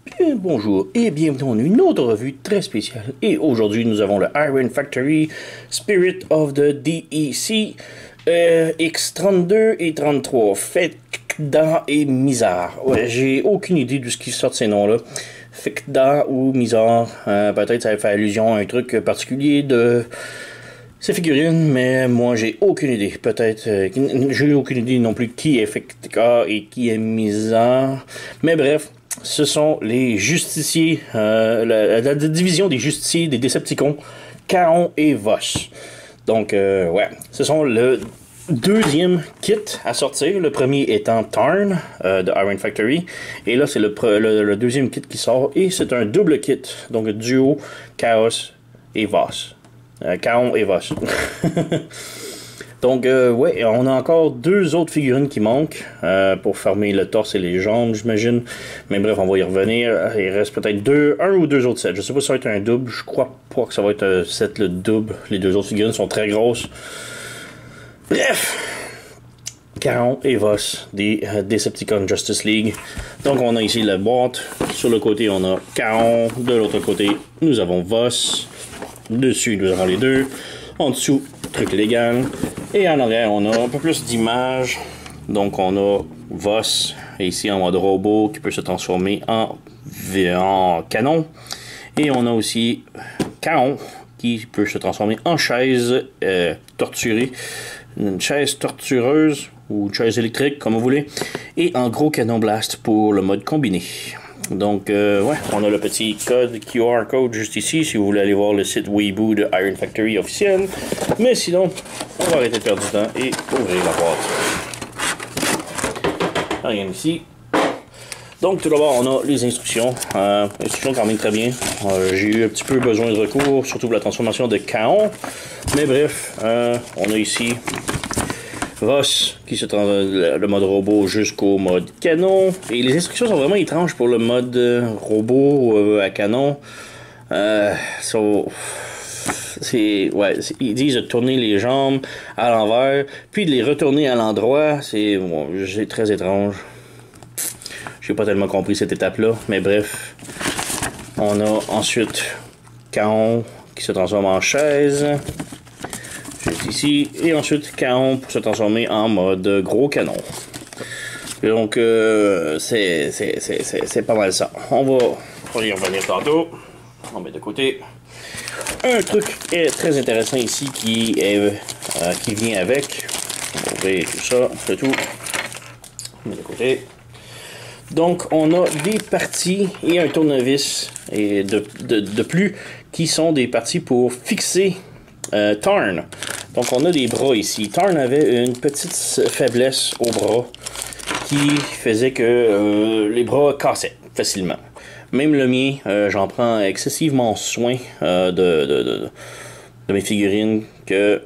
Bien, bonjour et bienvenue dans une autre revue très spéciale. Et aujourd'hui, nous avons le Iron Factory Spirit of the DEC X32 et 33. Fekda et Mizar. Ouais, j'ai aucune idée de ce qui sort de ces noms-là. Fekda ou Mizar. Peut-être ça va faire allusion à un truc particulier de ces figurines, mais moi j'ai aucune idée. Peut-être, j'ai aucune idée non plus qui est Fekda et qui est Mizar. Mais bref. Ce sont les justiciers, la division des justiciers des Decepticons, Charon et Voss. Donc, ouais, ce sont le deuxième kit à sortir, le premier étant Tarn de Iron Factory. Et là, c'est le deuxième kit qui sort, et c'est un double kit, donc duo Chaos et Voss. Charon et Voss. Donc, ouais, on a encore deux autres figurines qui manquent pour fermer le torse et les jambes, j'imagine. Mais bref, on va y revenir. Il reste peut-être un ou deux autres sets. Je sais pas si ça va être un double. Je crois pas que ça va être un set le double. Les deux autres figurines sont très grosses. Bref, Charon et Voss des Decepticon Justice League. Donc, on a ici la boîte. Sur le côté, on a Charon. De l'autre côté, nous avons Voss. Dessus, nous avons les deux. En dessous, truc légal. Et en arrière, on a un peu plus d'images. Donc, on a Voss, ici en mode robot, qui peut se transformer en canon. Et on a aussi Charon, qui peut se transformer en chaise torturée. Une chaise tortureuse, ou une chaise électrique, comme vous voulez. Et en gros canon blast pour le mode combiné. Donc, ouais, on a le petit code QR code juste ici, si vous voulez aller voir le site Weeboo de Iron Factory officiel. Mais sinon, on va arrêter de perdre du temps et ouvrir la boîte. Rien ici. Donc, tout d'abord, on a les instructions. Instructions quand même très bien. J'ai eu un petit peu besoin de recours, surtout pour la transformation de Charon. Mais bref, on a ici Voss, qui se transforme le mode robot jusqu'au mode canon. Et les instructions sont vraiment étranges pour le mode robot à canon. Ouais, ils disent de tourner les jambes à l'envers, puis de les retourner à l'endroit. C'est très étrange. J'ai pas tellement compris cette étape-là, mais bref. On a ensuite Charon qui se transforme en chaise. Juste ici. Et ensuite, Charon pour se transformer en mode gros canon. Donc, c'est pas mal ça. On va y revenir tantôt. On met de côté. Un truc très intéressant ici qui vient avec. On va ouvrir tout ça, c'est tout. On met de côté. Donc, on a des parties et un tournevis et de plus qui sont des parties pour fixer Tarn. Donc on a des bras ici. Tarn avait une petite faiblesse aux bras qui faisait que les bras cassaient facilement. Même le mien, j'en prends excessivement soin de mes figurines que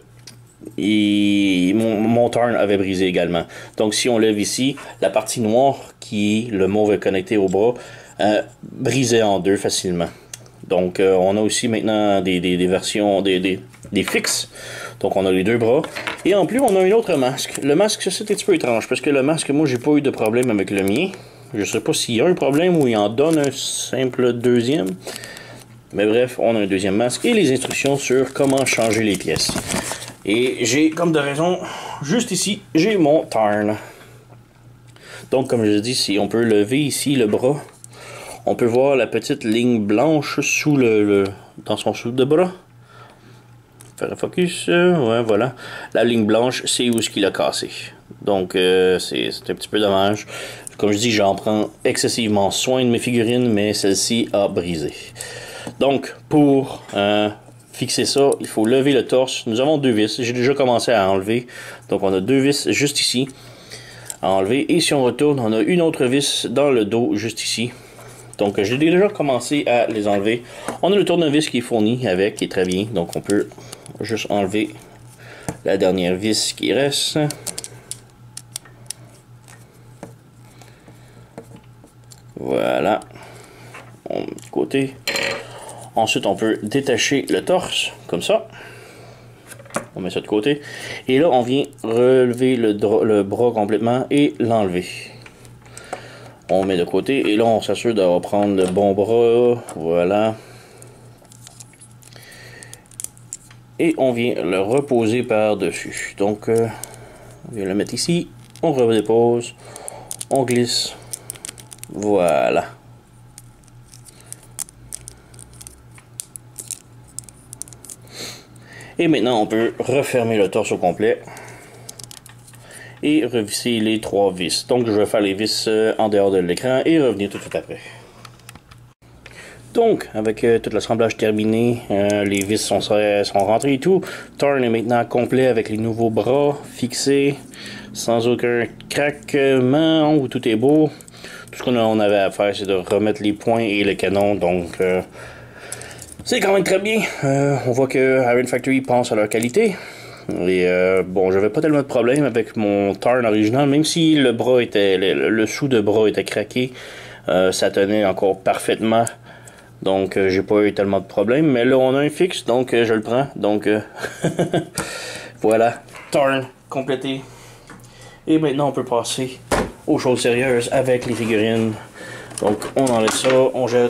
mon Tarn avait brisé également. Donc si on lève ici, la partie noire qui est le mauve connecté au bras brisait en deux facilement. Donc on a aussi maintenant des versions, des fixes. Donc on a les deux bras. Et en plus, on a un autre masque. Le masque, c'est un petit peu étrange. Parce que le masque, moi, j'ai pas eu de problème avec le mien. Je sais pas s'il y a un problème ou il en donne un simple deuxième. Mais bref, on a un deuxième masque. Et les instructions sur comment changer les pièces. Et j'ai, comme de raison, juste ici, j'ai mon Tarn. Donc, comme je dis, si on peut lever ici le bras, on peut voir la petite ligne blanche sous dans son sous de bras. Faire un focus, ouais, voilà. La ligne blanche, c'est où ce qu'il a cassé. Donc, c'est un petit peu dommage. Comme je dis, j'en prends excessivement soin de mes figurines, mais celle-ci a brisé. Donc, pour fixer ça, il faut lever le torse. Nous avons deux vis. J'ai déjà commencé à enlever. Donc, on a deux vis juste ici à enlever. Et si on retourne, on a une autre vis dans le dos juste ici. Donc, j'ai déjà commencé à les enlever. On a le tournevis qui est fourni avec, qui est très bien. Donc, on peut juste enlever la dernière vis qui reste. Voilà. On met de côté. Ensuite, on peut détacher le torse, comme ça. On met ça de côté. Et là, on vient relever le bras complètement et l'enlever. On met de côté et là on s'assure de reprendre le bon bras, voilà. Et on vient le reposer par-dessus. Donc on vient le mettre ici, on redépose, on glisse, voilà. Et maintenant on peut refermer le torse au complet. Et revisser les 3 vis. Donc je vais faire les vis en dehors de l'écran et revenir tout de suite après. Donc avec tout l'assemblage terminé, les vis sont rentrées et tout. Tarn est maintenant complet avec les nouveaux bras fixés, sans aucun craquement, où tout est beau. Tout ce qu'on avait à faire, c'est de remettre les points et le canon. Donc c'est quand même très bien. On voit que Iron Factory pense à leur qualité. Et bon, j'avais pas tellement de problème avec mon Tarn original, même si le bras était, le sous de bras était craqué, ça tenait encore parfaitement. Donc j'ai pas eu tellement de problème. Mais là on a un fixe, donc je le prends. Donc voilà, Tarn complété. Et maintenant on peut passer aux choses sérieuses avec les figurines. Donc on enlève ça, on jette.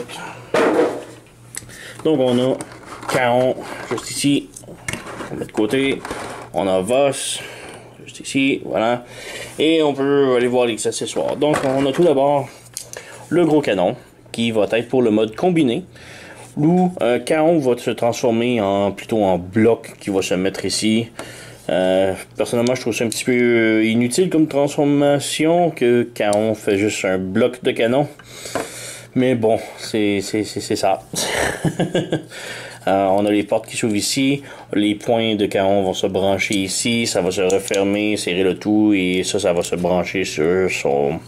Donc on a Charon juste ici, on met de côté. On a Voss juste ici, voilà. Et on peut aller voir les accessoires. Donc on a tout d'abord le gros canon qui va être pour le mode combiné. Où Charon va se transformer plutôt en bloc qui va se mettre ici. Personnellement je trouve ça un petit peu inutile comme transformation, que Charon fait juste un bloc de canon. Mais bon, c'est ça. On a les portes qui s'ouvrent ici, les points de Charon vont se brancher ici, ça va se refermer, serrer le tout, et ça va se brancher sur son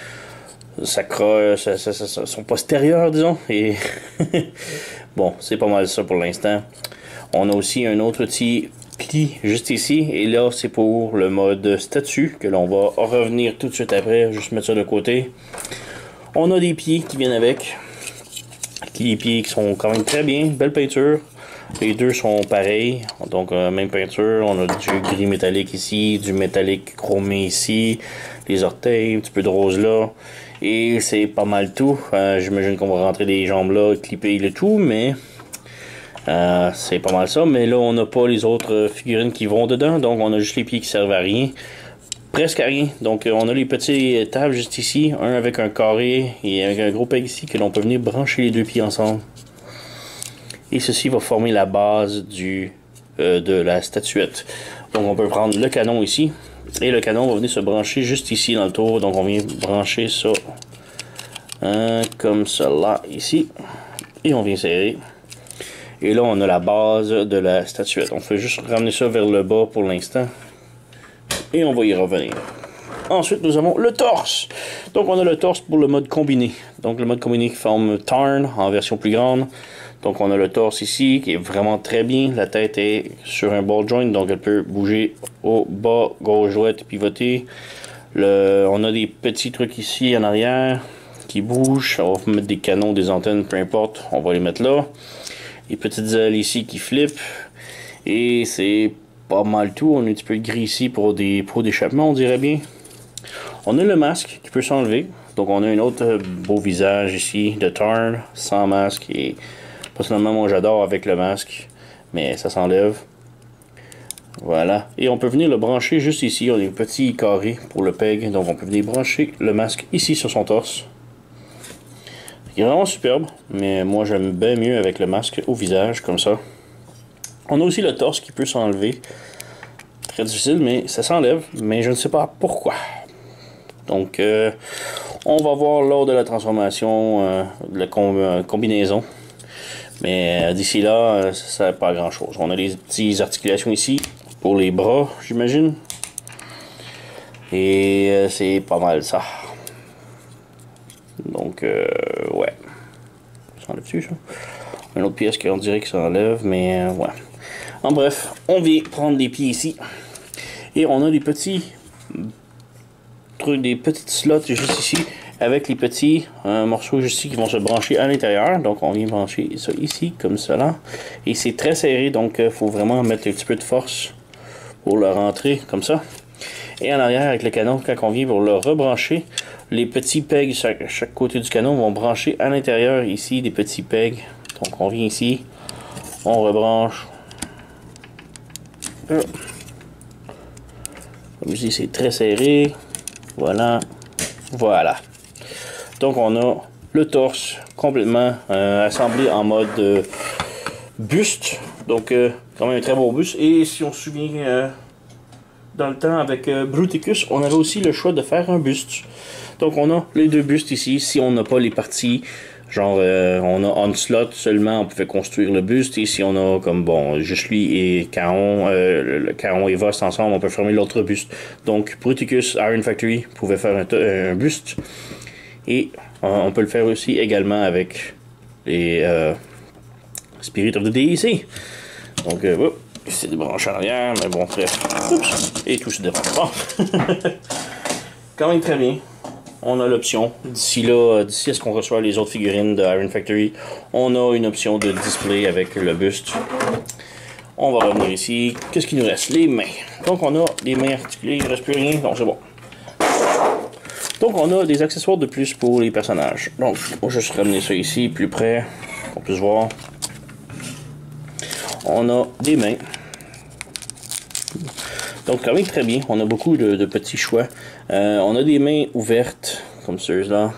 postérieur, disons. Et bon, c'est pas mal ça pour l'instant. On a aussi un autre petit pli juste ici, et là c'est pour le mode statue, que l'on va revenir tout de suite après, juste mettre ça de côté. On a des pieds qui viennent avec. Les pieds qui sont quand même très bien, belle peinture. Les deux sont pareils, donc même peinture. On a du gris métallique ici, du métallique chromé ici, les orteils, un petit peu de rose là. Et c'est pas mal tout. J'imagine qu'on va rentrer les jambes là, clipper le tout, mais c'est pas mal ça. Mais là, on n'a pas les autres figurines qui vont dedans, donc on a juste les pieds qui servent à rien. Presque à rien. Donc on a les petits tables juste ici, un avec un carré et avec un gros peg ici que l'on peut venir brancher les deux pieds ensemble. Et ceci va former la base de la statuette. Donc on peut prendre le canon ici et le canon va venir se brancher juste ici dans le tour. Donc on vient brancher ça comme cela ici et on vient serrer. Et là on a la base de la statuette. On fait juste ramener ça vers le bas pour l'instant. Et on va y revenir. Ensuite, nous avons le torse. Donc, on a le torse pour le mode combiné. Donc, le mode combiné qui forme Tarn en version plus grande. Donc, on a le torse ici qui est vraiment très bien. La tête est sur un ball joint, donc elle peut bouger au bas, gauche, droite, pivoter. On a des petits trucs ici en arrière qui bougent. On va mettre des canons, des antennes, peu importe. On va les mettre là. Les petites ailes ici qui flippent. Et c'est pas mal tout. On a un petit peu de gris ici pour des pots d'échappement, on dirait bien. On a le masque qui peut s'enlever. Donc on a un autre beau visage ici de Tarn sans masque. Et personnellement, moi j'adore avec le masque. Mais ça s'enlève. Voilà. Et on peut venir le brancher juste ici. On a des petits carrés pour le peg. Donc on peut venir brancher le masque ici sur son torse. Il est vraiment superbe. Mais moi j'aime bien mieux avec le masque au visage comme ça. On a aussi le torse qui peut s'enlever. Très difficile, mais ça s'enlève. Mais je ne sais pas pourquoi. Donc, on va voir lors de la transformation de la combinaison. Mais d'ici là, ça ne sert pas à grand chose. On a les petites articulations ici pour les bras, j'imagine. Et c'est pas mal ça. Donc, ouais. Ça s'enlève-tu, ça? Une autre pièce qu'on dirait que ça enlève, mais ouais. En bref, on vient prendre des pieds ici. Et on a des petits trucs, des petites slots juste ici, avec les petits morceaux juste ici qui vont se brancher à l'intérieur. Donc on vient brancher ça ici, comme cela. Et c'est très serré, donc il faut vraiment mettre un petit peu de force pour le rentrer, comme ça. Et en arrière, avec le canon, quand on vient pour le rebrancher, les petits pegs chaque côté du canon vont brancher à l'intérieur ici des petits pegs. Donc on vient ici, on rebranche. Comme je dis, c'est très serré. Voilà. Voilà. Donc on a le torse complètement assemblé en mode buste. Donc quand même un très beau buste. Et si on se souvient dans le temps avec Bruticus, on avait aussi le choix de faire un buste. Donc on a les deux bustes ici. Si on n'a pas les parties, genre on a Onslaught seulement, on pouvait construire le buste. Et si on a comme bon juste lui et Charon, le Charon et Voss ensemble, on peut fermer l'autre buste. Donc Bruticus, Iron Factory pouvait faire un buste. Et on peut le faire aussi également avec les Spirit of the DEC. Donc c'est débranché en arrière, mais bon, bref. Oups, et tout se débranche. Bon. Quand même très bien. On a l'option, d'ici là, d'ici à ce qu'on reçoit les autres figurines de Iron Factory, on a une option de display avec le buste. On va revenir ici. Qu'est-ce qu'il nous reste? Les mains. Donc on a des mains articulées, il ne reste plus rien, donc c'est bon. Donc on a des accessoires de plus pour les personnages. Donc on va juste ramener ça ici, plus près, qu'on puisse voir. On a des mains. Donc quand même très bien, on a beaucoup de petits choix. On a des mains ouvertes, comme ceux-là.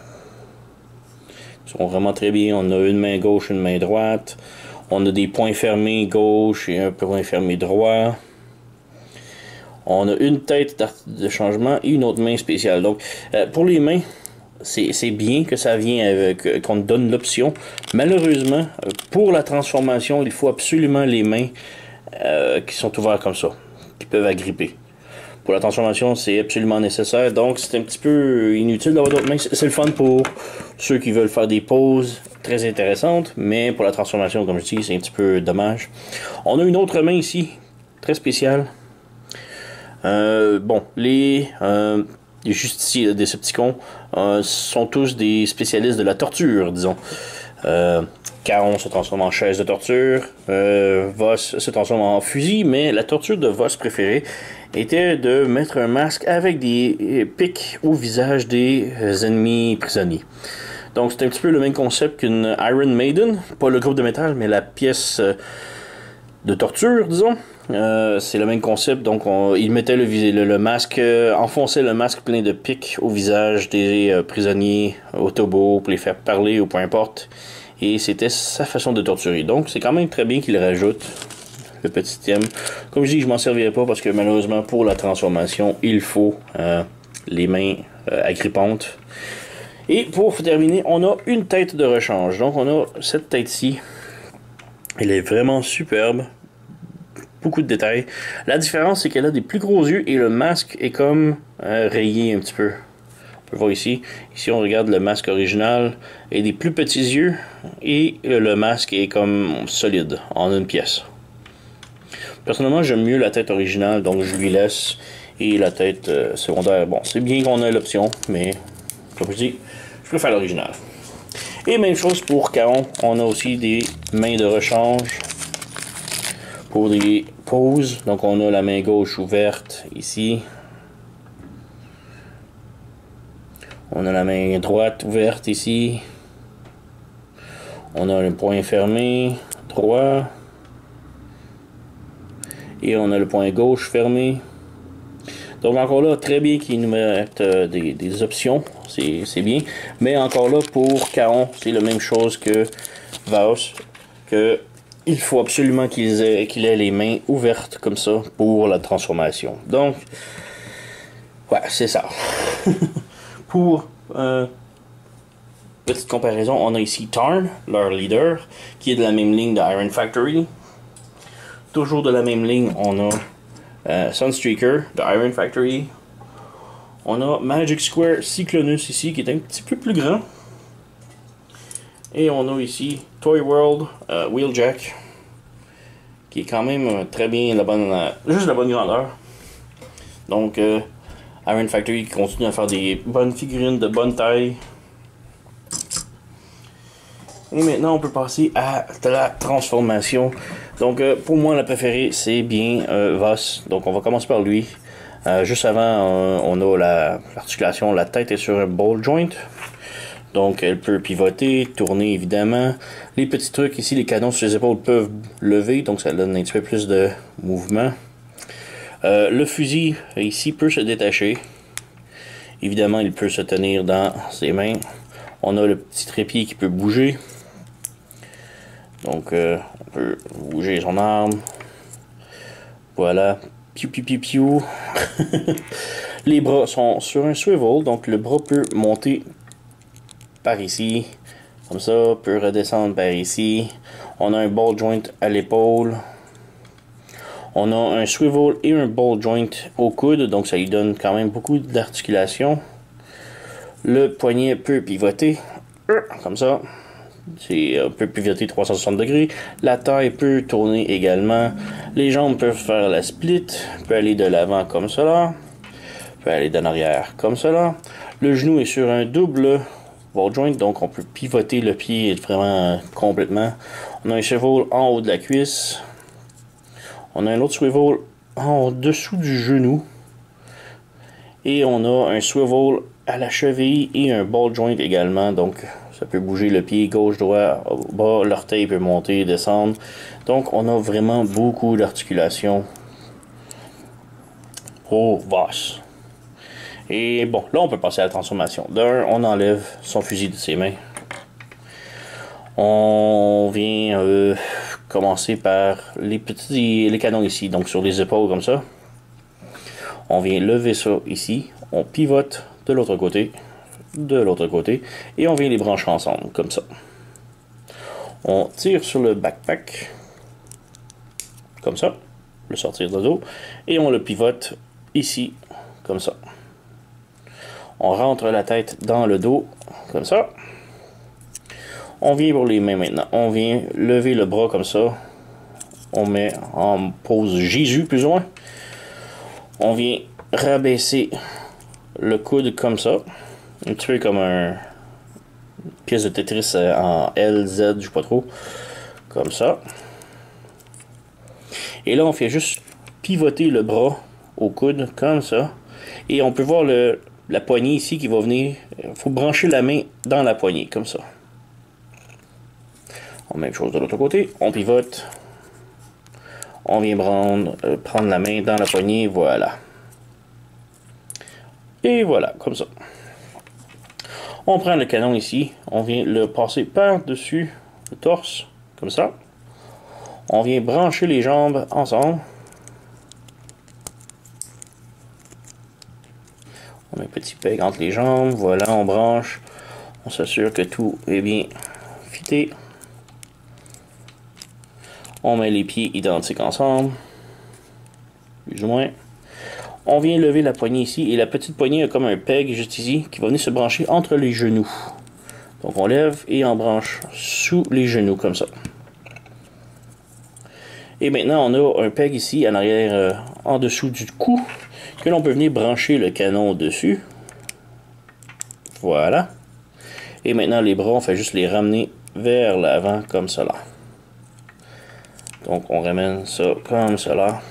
Ils sont vraiment très bien. On a une main gauche, une main droite. On a des points fermés gauche et un point fermé droit. On a une tête de changement et une autre main spéciale. Donc pour les mains, c'est bien que ça vient avec qu'on donne l'option. Malheureusement, pour la transformation, il faut absolument les mains qui sont ouvertes comme ça, qui peuvent agripper. Pour la transformation, c'est absolument nécessaire. Donc, c'est un petit peu inutile d'avoir d'autres mains. C'est le fun pour ceux qui veulent faire des poses très intéressantes, mais pour la transformation, comme je dis, c'est un petit peu dommage. On a une autre main ici, très spéciale. Bon, les justiciers, les Decepticons, sont tous des spécialistes de la torture, disons. Charon se transforme en chaise de torture, Voss se transforme en fusil, mais la torture de Voss préférée était de mettre un masque avec des pics au visage des ennemis prisonniers. Donc c'est un petit peu le même concept qu'une Iron Maiden, pas le groupe de métal, mais la pièce de torture, disons. C'est le même concept, donc il mettait le masque, enfonçait le masque plein de pics au visage des prisonniers au tombeau pour les faire parler ou peu importe. Et c'était sa façon de torturer. Donc c'est quand même très bien qu'il rajoute le petit thème. Comme je dis, je m'en servirai pas parce que malheureusement pour la transformation, il faut les mains agrippantes. Et pour terminer, on a une tête de rechange. Donc on a cette tête-ci. Elle est vraiment superbe. Beaucoup de détails. La différence, c'est qu'elle a des plus gros yeux et le masque est comme rayé un petit peu. On peut voir ici. Ici, on regarde le masque original et des plus petits yeux et le masque est comme solide en une pièce. Personnellement, j'aime mieux la tête originale, donc je lui laisse. Et la tête secondaire, bon, c'est bien qu'on ait l'option, mais comme je dis, je préfère l'original. Et même chose pour Charon, on a aussi des mains de rechange pour des poses. Donc on a la main gauche ouverte ici. On a la main droite ouverte ici. On a le poing fermé droit. Et on a le poing gauche fermé. Donc encore là, très bien qu'ils nous mettent des options. C'est bien. Mais encore là, pour Charon, c'est la même chose que Voss. Que il faut absolument qu'il ait les mains ouvertes comme ça pour la transformation. Donc, ouais, c'est ça. Pour petite comparaison, on a ici Tarn, leur leader, qui est de la même ligne de Iron Factory. Toujours de la même ligne, on a Sunstreaker de Iron Factory. On a Magic Square Cyclonus ici, qui est un petit peu plus grand. Et on a ici Toy World Wheeljack, qui est quand même très bien juste la bonne grandeur. Donc Iron Factory qui continue à faire des bonnes figurines de bonne taille. Et maintenant on peut passer à la transformation. Donc pour moi la préférée c'est bien Voss. Donc on va commencer par lui. Juste avant, on a l'articulation, la tête est sur un ball joint. Donc elle peut pivoter, tourner évidemment. Les petits trucs ici, les canons sur les épaules peuvent lever, donc ça donne un petit peu plus de mouvement. Le fusil ici peut se détacher. Évidemment, il peut se tenir dans ses mains. On a le petit trépied qui peut bouger. Donc on peut bouger son arme. Voilà. Piou piou piou piou. Les bras sont sur un swivel, donc le bras peut monter par ici, comme ça, peut redescendre par ici. On a un ball joint à l'épaule. On a un swivel et un ball joint au coude, donc ça lui donne quand même beaucoup d'articulation. Le poignet peut pivoter, comme ça. On peut pivoter 360 degrés. La taille peut tourner également. Les jambes peuvent faire la split. Peut aller de l'avant comme cela. Peut aller d'en arrière comme cela. Le genou est sur un double ball joint, donc on peut pivoter le pied vraiment complètement. On a un swivel en haut de la cuisse. On a un autre swivel en dessous du genou. Et on a un swivel à la cheville et un ball joint également, donc ça peut bouger le pied gauche, droit, bas, l'orteil peut monter, descendre. Donc on a vraiment beaucoup d'articulation au Voss. Et bon, là on peut passer à la transformation. D'un, on enlève son fusil de ses mains. On vient commencer par les canons ici, donc sur les épaules comme ça. On vient lever ça ici, on pivote de l'autre côté, et on vient les brancher ensemble, comme ça. On tire sur le backpack, comme ça, le sortir de dos, et on le pivote ici, comme ça. On rentre la tête dans le dos, comme ça. On vient pour les mains maintenant. On vient lever le bras comme ça. On met en pose Jésus, plus ou moins. On vient rabaisser le coude comme ça. Un petit peu comme une pièce de Tetris en L, Z, je sais pas trop. Comme ça. Et là, on fait juste pivoter le bras au coude, comme ça. Et on peut voir la poignée ici qui va venir. Il faut brancher la main dans la poignée, comme ça. Même chose de l'autre côté. On pivote. On vient prendre la main dans la poignée, voilà. Et voilà, comme ça. On prend le canon ici, on vient le passer par-dessus le torse, comme ça. On vient brancher les jambes ensemble. On met un petit peg entre les jambes, voilà, on branche. On s'assure que tout est bien fité. On met les pieds identiques ensemble, plus ou moins. On vient lever la poignée ici, et la petite poignée a comme un peg juste ici, qui va venir se brancher entre les genoux. Donc on lève et on branche sous les genoux, comme ça. Et maintenant on a un peg ici, en arrière, en dessous du cou, que l'on peut venir brancher le canon dessus. Voilà. Et maintenant les bras, on fait juste les ramener vers l'avant, comme cela. Donc on ramène ça comme cela.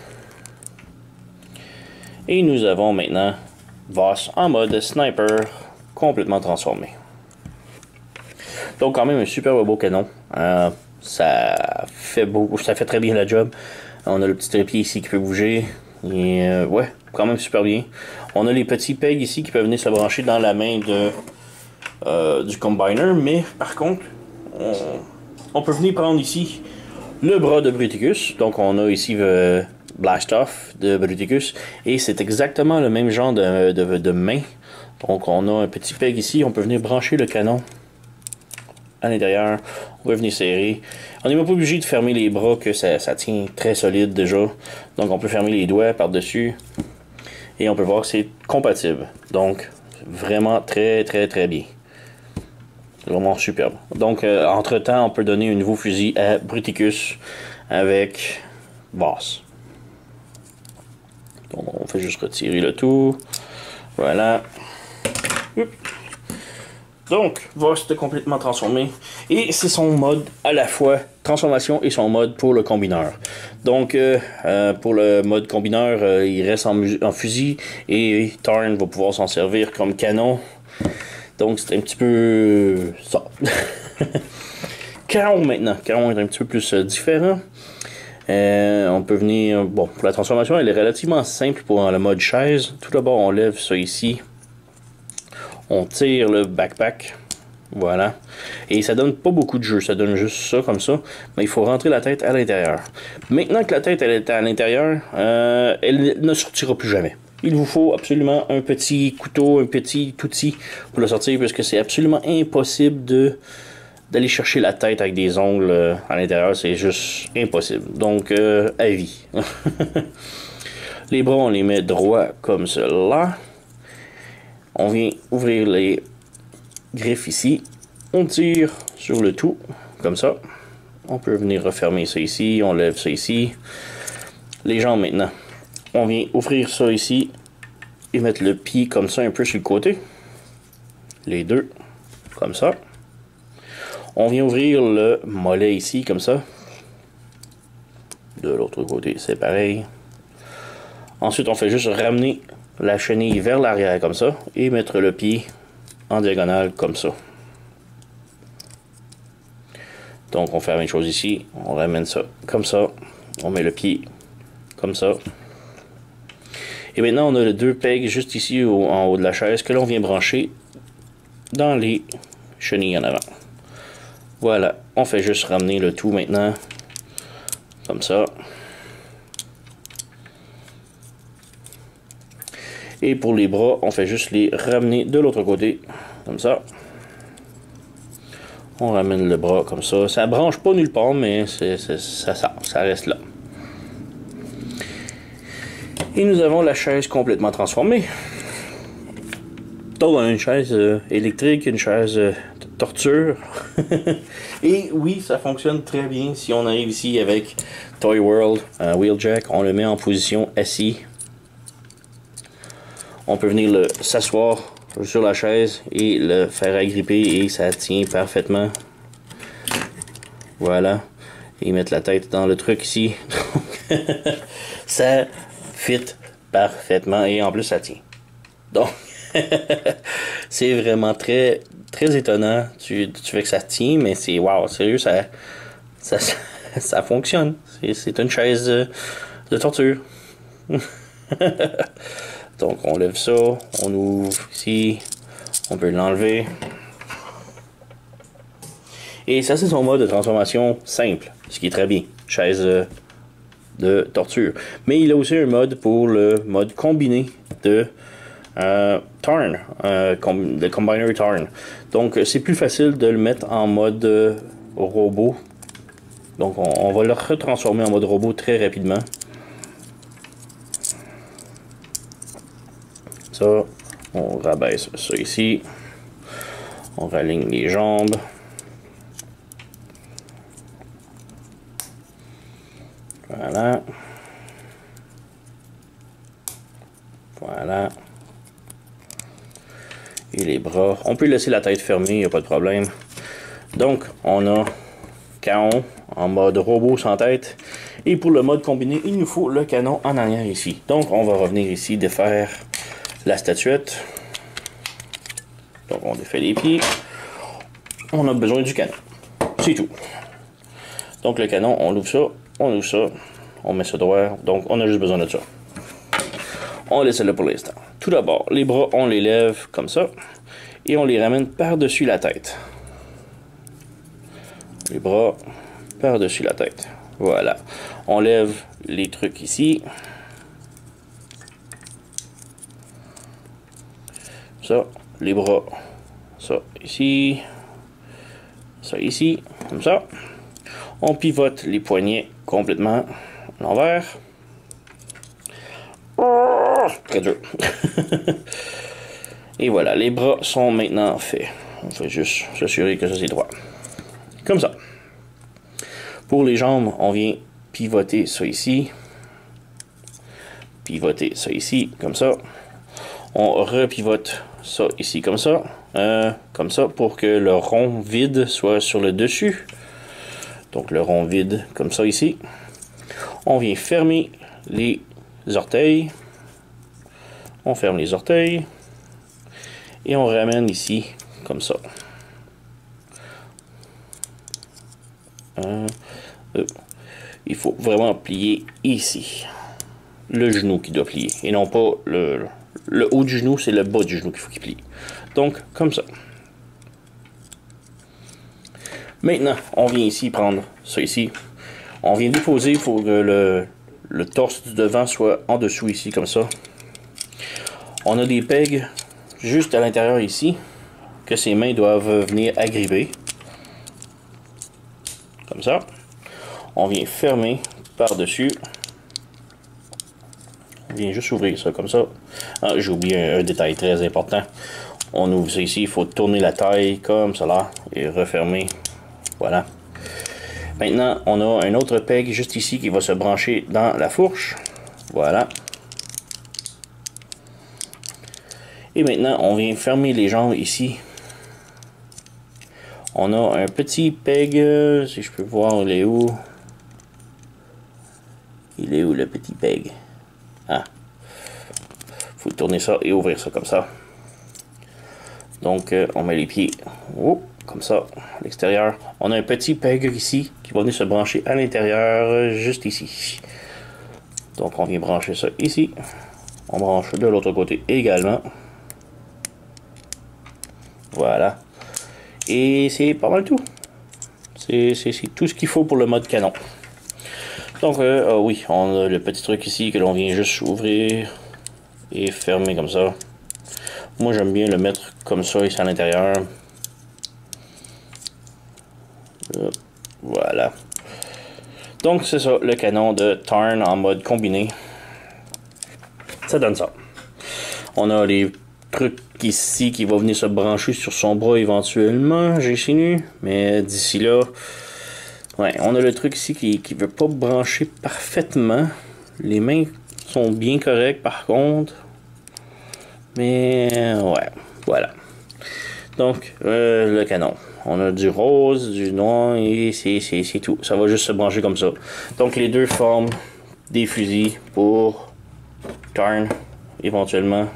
Et nous avons maintenant Voss en mode sniper complètement transformé. Donc quand même un super beau canon. Ça fait très bien la job. On a le petit trépied ici qui peut bouger. Et ouais, quand même super bien. On a les petits pegs ici qui peuvent venir se brancher dans la main du combiner. Mais par contre, on peut venir prendre ici le bras de Bruticus. Donc on a ici Blast Off de Bruticus. Et c'est exactement le même genre de main. Donc on a un petit peg ici. On peut venir brancher le canon à l'intérieur. On peut venir serrer. On n'est même pas obligé de fermer les bras, que ça tient très solide déjà. Donc on peut fermer les doigts par-dessus. Et on peut voir que c'est compatible. Donc vraiment très bien. Vraiment superbe. Donc entre temps on peut donner un nouveau fusil à Bruticus avec Voss. Donc on fait juste retirer le tout. Voilà. Donc, va se complètement transformer. Et c'est son mode à la fois transformation et son mode pour le combineur. Donc, pour le mode combineur, il reste en fusil et Tarn va pouvoir s'en servir comme canon. Donc, c'est un petit peu ça. Chaos maintenant. Chaos est un petit peu plus différent. On peut venir... Bon, pour la transformation, elle est relativement simple pour le mode chaise. Tout d'abord, on lève ça ici. On tire le backpack. Voilà. Et ça donne pas beaucoup de jeu. Ça donne juste ça, comme ça. Mais il faut rentrer la tête à l'intérieur. Maintenant que la tête elle est à l'intérieur, elle ne sortira plus jamais. Il vous faut absolument un petit couteau, un petit outil pour le sortir, parce que c'est absolument impossible d'aller chercher la tête avec des ongles à l'intérieur. C'est juste impossible. Donc, à vie. Les bras, on les met droit comme cela. On vient ouvrir les griffes ici. On tire sur le tout, comme ça. On peut venir refermer ça ici. On lève ça ici. Les jambes maintenant. On vient ouvrir ça ici. Et mettre le pied comme ça un peu sur le côté. Les deux, comme ça. On vient ouvrir le mollet ici, comme ça. De l'autre côté, c'est pareil. Ensuite, on fait juste ramener la chenille vers l'arrière comme ça et mettre le pied en diagonale comme ça. Donc on fait la même chose ici, on ramène ça comme ça, on met le pied comme ça. Et maintenant on a les deux pegs juste ici en haut de la chaise que l'on vient brancher dans les chenilles en avant. Voilà, on fait juste ramener le tout maintenant comme ça. Et pour les bras, on fait juste les ramener de l'autre côté, comme ça. On ramène le bras comme ça. Ça branche pas nulle part, mais ça reste là. Et nous avons la chaise complètement transformée. Donc on a une chaise électrique, une chaise de torture. Et oui, ça fonctionne très bien. Si on arrive ici avec Toy World, Wheeljack, on le met en position assis. On peut venir s'asseoir sur la chaise et le faire agripper et ça tient parfaitement. Voilà. Et mettre la tête dans le truc ici. Ça fit parfaitement et en plus ça tient. Donc, c'est vraiment très, très étonnant. Tu fais que ça tient, mais c'est wow, sérieux, ça fonctionne. C'est une chaise de torture. Donc on lève ça, on ouvre ici, on peut l'enlever. Et ça c'est son mode de transformation simple, ce qui est très bien, chaise de torture. Mais il a aussi un mode pour le mode combiné de Tarn, de Combiner Tarn. Donc c'est plus facile de le mettre en mode robot. Donc on va le retransformer en mode robot très rapidement. Ça, on rabaisse ça ici, on raligne les jambes, voilà, voilà, et les bras, on peut laisser la tête fermée, il n'y a pas de problème. Donc on a canon en mode robot sans tête, et pour le mode combiné, il nous faut le canon en arrière ici. Donc on va revenir ici défaire la statuette. Donc on défait les pieds. On a besoin du canon. C'est tout. Donc le canon, on ouvre ça, on met ça droit. Donc on a juste besoin de ça. On laisse ça là pour l'instant. Tout d'abord, les bras, on les lève comme ça. Et on les ramène par-dessus la tête. Les bras par-dessus la tête. Voilà. On lève les trucs ici. Ça, les bras, ça ici, comme ça. On pivote les poignets complètement à l'envers. Très dur. Et voilà, les bras sont maintenant faits. On fait juste s'assurer que ça c'est droit. Comme ça. Pour les jambes, on vient pivoter ça ici. Pivoter ça ici, comme ça. On repivote ça ici comme ça. comme ça, pour que le rond vide soit sur le dessus. Donc le rond vide, comme ça ici. On vient fermer les orteils. On ferme les orteils. Et on ramène ici, comme ça. Il faut vraiment plier ici. Le genou qui doit plier. Et non pas le haut du genou, c'est le bas du genou qu'il faut qu'il plie. Donc, comme ça. Maintenant, on vient ici prendre ça ici. On vient déposer, il faut que le torse du devant soit en dessous ici, comme ça. On a des pegs juste à l'intérieur ici, que ses mains doivent venir agripper. Comme ça. On vient fermer par-dessus. On vient juste ouvrir ça comme ça. Ah, j'ai oublié un détail très important. On ouvre ça ici, il faut tourner la taille comme ça là et refermer. Voilà. Maintenant, on a un autre peg juste ici qui va se brancher dans la fourche. Voilà. Et maintenant, on vient fermer les jambes ici. On a un petit peg, si je peux voir, il est où? Il est où le petit peg? Ah. Faut tourner ça et ouvrir ça comme ça. Donc, on met les pieds comme ça, à l'extérieur. On a un petit peg ici qui va venir se brancher à l'intérieur, juste ici. Donc, on vient brancher ça ici. On branche de l'autre côté également. Voilà. Et c'est pas mal tout. C'est tout ce qu'il faut pour le mode canon. Donc, oui, on a le petit truc ici que l'on vient juste ouvrir et fermer comme ça. Moi, j'aime bien le mettre comme ça ici à l'intérieur. Voilà. Donc, c'est ça, le canon de Tarn en mode combiné. Ça donne ça. On a les trucs ici qui vont venir se brancher sur son bras éventuellement, j'ai insinué. Mais d'ici là, ouais, on a le truc ici qui ne veut pas brancher parfaitement. Les mains sont bien correctes par contre. Mais ouais, voilà. Donc, le canon. On a du rose, du noir et c'est tout. Ça va juste se brancher comme ça. Donc, les deux forment des fusils pour Tarn, éventuellement.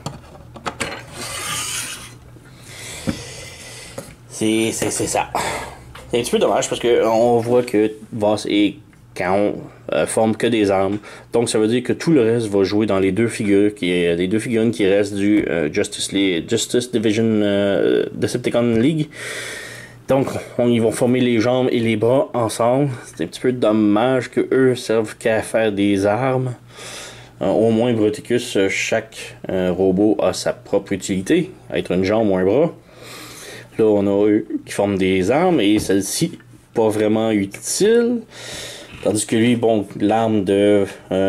C'est ça. C'est un petit peu dommage parce qu'on voit que Voss et Kaon forment que des armes. Donc ça veut dire que tout le reste va jouer dans les deux figures, les deux figurines qui restent du Justice Division Decepticon League. Donc ils vont former les jambes et les bras ensemble. C'est un petit peu dommage que eux servent qu'à faire des armes. Au moins Bruticus, chaque robot a sa propre utilité, être une jambe ou un bras. Là, on a eux qui forment des armes et celle-ci, pas vraiment utile. Tandis que lui, bon, l'arme de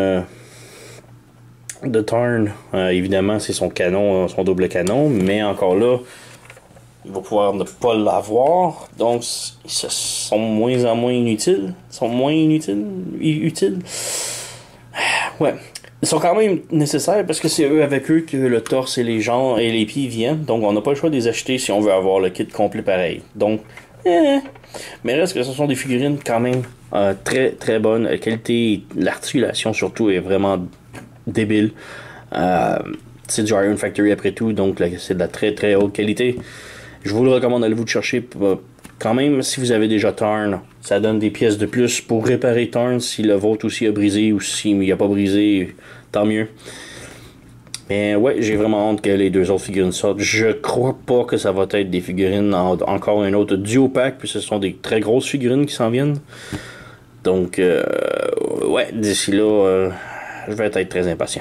Tarn, évidemment, c'est son canon, son double canon. Mais encore là, il va pouvoir ne pas l'avoir. Donc, ils sont moins en moins inutiles. Utiles. Ouais. Ils sont quand même nécessaires parce que c'est eux avec eux que le torse et les jambes et les pieds viennent. Donc on n'a pas le choix de les acheter si on veut avoir le kit complet pareil. Donc, mais reste que ce sont des figurines quand même très très bonne qualité. L'articulation surtout est vraiment débile. C'est du Iron Factory après tout, donc c'est de la très très haute qualité. Je vous le recommande d'aller vous le chercher. Quand même, si vous avez déjà Tarn, ça donne des pièces de plus pour réparer Tarn si le vôtre aussi a brisé ou s'il n'a pas brisé, tant mieux. Mais ouais, j'ai vraiment hâte que les deux autres figurines sortent. Je crois pas que ça va être des figurines encore un autre duo pack, puis ce sont des très grosses figurines qui s'en viennent. Donc, ouais, d'ici là, je vais être très impatient.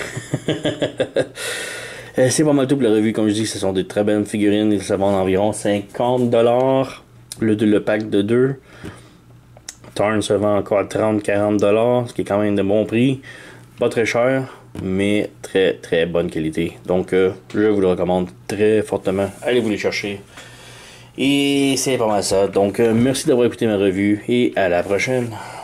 C'est pas mal tout pour la revue. Comme je dis, ce sont des très belles figurines. Ils se vendent environ 50$. Le pack de 2. Tarn se vend encore à 30-40$, ce qui est quand même de bon prix. Pas très cher, mais très très bonne qualité. Donc, je vous le recommande très fortement. Allez vous les chercher. Et c'est pas mal ça. Donc, merci d'avoir écouté ma revue et à la prochaine.